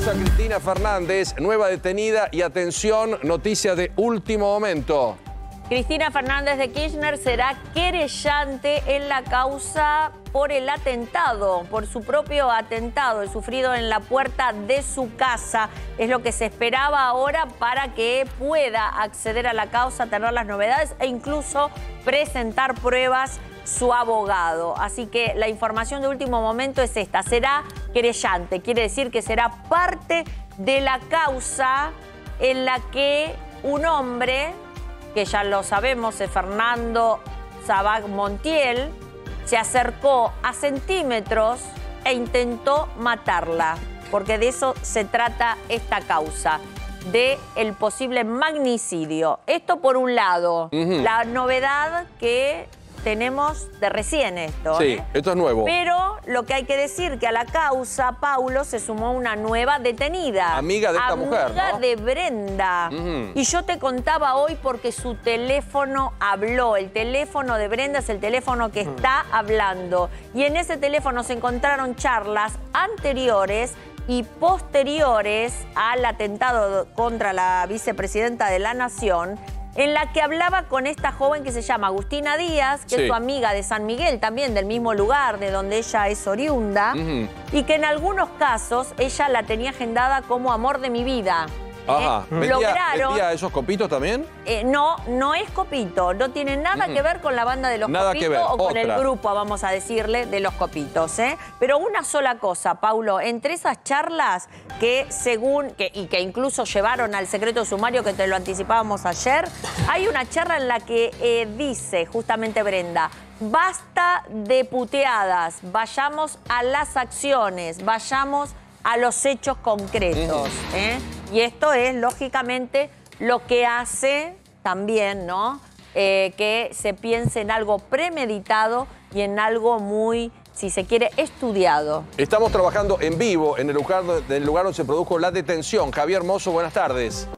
a Cristina Fernández, nueva detenida y atención, noticia de último momento. Cristina Fernández de Kirchner será querellante en la causa por el atentado, por su propio atentado, el sufrido en la puerta de su casa. Es lo que se esperaba ahora para que pueda acceder a la causa, tener las novedades e incluso presentar pruebas su abogado. Así que la información de último momento es esta: será querellante, quiere decir que será parte de la causa en la que un hombre, que ya lo sabemos, es Fernando Sabag Montiel, se acercó a centímetros e intentó matarla, porque de eso se trata esta causa, de el posible magnicidio. Esto por un lado, la novedad que tenemos de recién esto. Sí, esto es nuevo. Pero lo que hay que decir, que a la causa, Paulo, se sumó una nueva detenida. Amiga de esta mujer, Amiga ¿no? de Brenda. Y yo te contaba hoy porque su teléfono habló. El teléfono de Brenda es el teléfono que está hablando. Y en ese teléfono se encontraron charlas anteriores y posteriores al atentado contra la vicepresidenta de la Nación, en la que hablaba con esta joven que se llama Agustina Díaz, que es su amiga de San Miguel, también del mismo lugar de donde ella es oriunda, y que en algunos casos ella la tenía agendada como amor de mi vida. Ajá. ¿Vendía esos copitos también? No es copito, no tiene nada que ver con la banda de los copitos o con el grupo, vamos a decirle, de los copitos. Pero una sola cosa, Paulo, entre esas charlas que que incluso llevaron al secreto sumario, que te lo anticipábamos ayer, hay una charla en la que dice justamente Brenda: basta de puteadas, vayamos a las acciones, vayamos a los hechos concretos. Y esto es, lógicamente, lo que hace también, ¿no? Que se piense en algo premeditado y en algo muy, si se quiere, estudiado. Estamos trabajando en vivo en el lugar donde se produjo la detención. Javier Mozo, buenas tardes.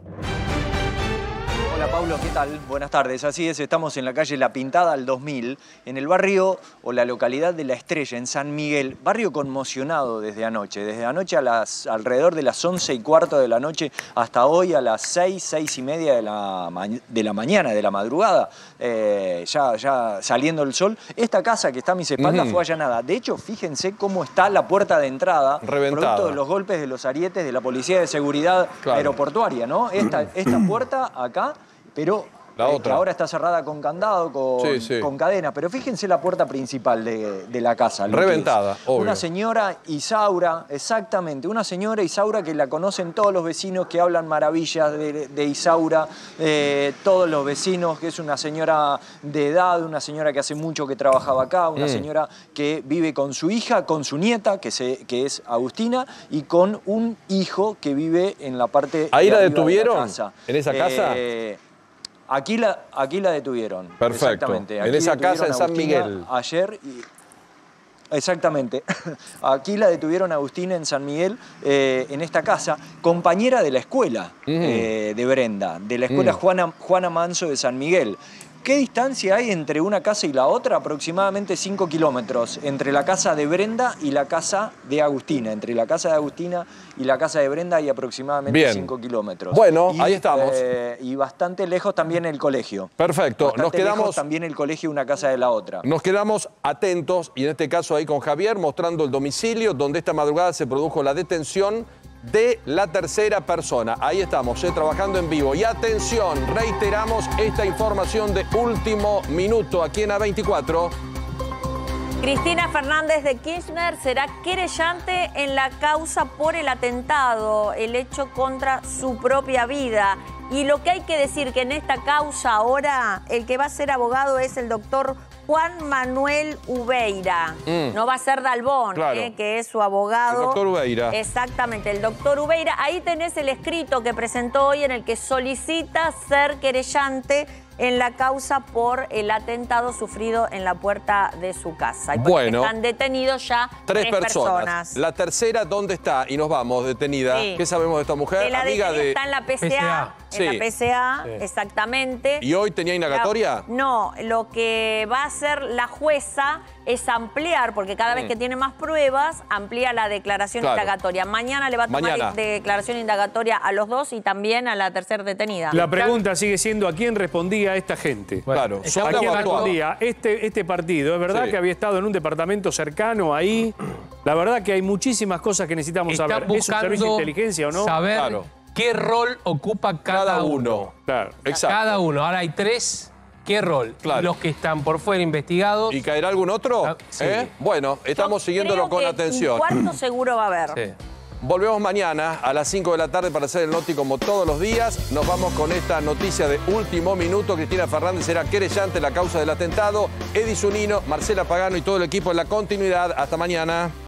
Hola Pablo, ¿qué tal? Buenas tardes. Así es, estamos en la calle La Pintada al 2000, en el barrio o la localidad de La Estrella, en San Miguel. Barrio conmocionado desde anoche. Desde anoche alrededor de las 11:15 de la noche hasta hoy a las 6:30 de la mañana, de la madrugada, ya saliendo el sol. Esta casa que está a mis espaldas fue allanada. De hecho, fíjense cómo está la puerta de entrada, reventada, producto de los golpes de los arietes de la Policía de Seguridad aeroportuaria, ¿no? Esta puerta acá, pero que ahora está cerrada con candado, con cadena. Pero fíjense la puerta principal de la casa. Reventada, obvio. Una señora Isaura, exactamente, una señora Isaura que la conocen todos los vecinos, que hablan maravillas de Isaura, todos los vecinos, que es una señora de edad, una señora que hace mucho que trabajaba acá, una señora que vive con su hija, con su nieta, que es Agustina, y con un hijo que vive en la parte ¿Ahí de la arriba detuvieron? de la casa. ¿En esa casa? Aquí la detuvieron. Perfecto. Exactamente. Aquí en esa casa en San Agustina Miguel. Ayer. Exactamente. Aquí la detuvieron a Agustina en San Miguel, en esta casa, compañera de la escuela de Brenda, de la escuela Juana Manso de San Miguel. ¿Qué distancia hay entre una casa y la otra? Aproximadamente 5 kilómetros. Entre la casa de Brenda y la casa de Agustina. Entre la casa de Agustina y la casa de Brenda hay aproximadamente 5 kilómetros. Bueno, ahí estamos. Y bastante lejos también el colegio. Perfecto. Bastante Nos quedamos lejos también el colegio, una casa de la otra. Nos quedamos atentos, y en este caso ahí con Javier, mostrando el domicilio donde esta madrugada se produjo la detención de la tercera persona. Ahí estamos, trabajando en vivo. Y atención, reiteramos esta información de último minuto aquí en A24. Cristina Fernández de Kirchner será querellante en la causa por el atentado, el hecho contra su propia vida. Y lo que hay que decir que en esta causa ahora el que va a ser abogado es el doctor Juan Manuel Ubeira. No va a ser Dalbón, que es su abogado. El doctor Ubeira. Exactamente, el doctor Ubeira. Ahí tenés el escrito que presentó hoy en el que solicita ser querellante en la causa por el atentado sufrido en la puerta de su casa. Y bueno, están detenidos ya tres personas. La tercera, ¿dónde está? Y nos vamos, detenida. ¿Qué sabemos de esta mujer? La amiga de... Está en la PCA. Sí. En la PCA, Sí. exactamente. ¿Y hoy tenía indagatoria? No, lo que va a hacer la jueza es ampliar, porque cada vez que tiene más pruebas, amplía la declaración Claro. indagatoria. Mañana le va a tomar Mañana. declaración indagatoria a los dos y también a la tercera detenida. La pregunta sigue siendo ¿a quién respondía esta gente? Claro. ¿A ¿Dónde quién actuaba? respondía este partido? ¿Es verdad Sí. que había estado en un departamento cercano ahí? La verdad que hay muchísimas cosas que necesitamos Está saber. ¿Es un buscando servicio de inteligencia o no? saber Claro. qué rol ocupa cada uno. Claro. Exacto. Cada uno. Ahora hay 3. ¿Qué rol? Claro. Los que están por fuera investigados. ¿Y caerá algún otro? Ah, sí. Bueno, estamos Yo siguiéndolo creo con que atención. Un cuarto seguro va a haber. Sí. Volvemos mañana a las 5 de la tarde para hacer el Noti como todos los días. Nos vamos con esta noticia de último minuto. Cristina Fernández será querellante en la causa del atentado. Eddie Zunino, Marcela Pagano y todo el equipo en la continuidad. Hasta mañana.